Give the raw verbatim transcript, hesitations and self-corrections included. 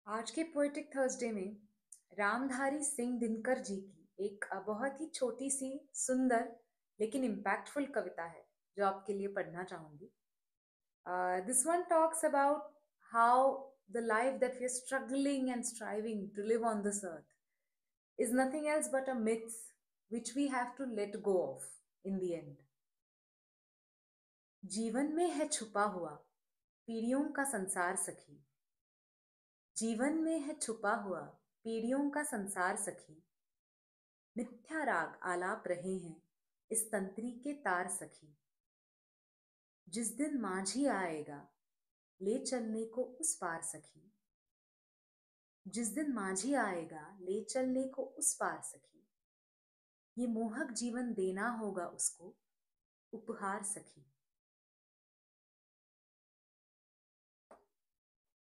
आज के poetic Thursday में रामधारी सिंह दिनकर जी की एक अ, बहुत ही छोटी सी सुंदर लेकिन इम्पैक्टफुल कविता है जो आपके लिए पढ़ना चाहूंगी. This one talks about how the life that we are struggling and striving to live on this earth is nothing else but a myth which we have to let go of in the end. जीवन में है छुपा हुआ पीढ़ियों का संसार सखी. जीवन में है छुपा हुआ पीढ़ियों का संसार सखी. मिथ्या राग आलाप रहे हैं इस तंत्री के तार सखी. जिस दिन माझी आएगा ले चलने को उस पार सखी. जिस दिन माझी आएगा ले चलने को उस पार सखी. ये मोहक जीवन देना होगा उसको उपहार सखी.